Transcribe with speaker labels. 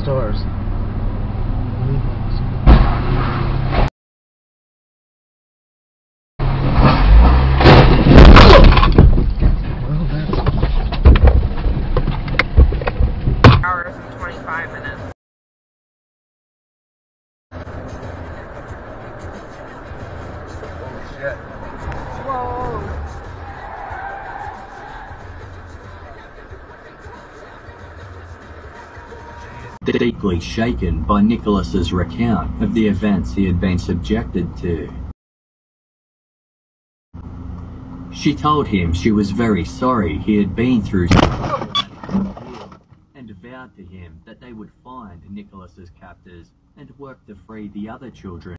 Speaker 1: stars.
Speaker 2: Hours and 25 minutes.
Speaker 1: Oh shit.
Speaker 2: Whoa.
Speaker 3: Deeply shaken by Nicholas's recount of the events he had been subjected to. She told him she was very sorry he had been through and vowed to him that they would find Nicholas's captors and work to free the other children.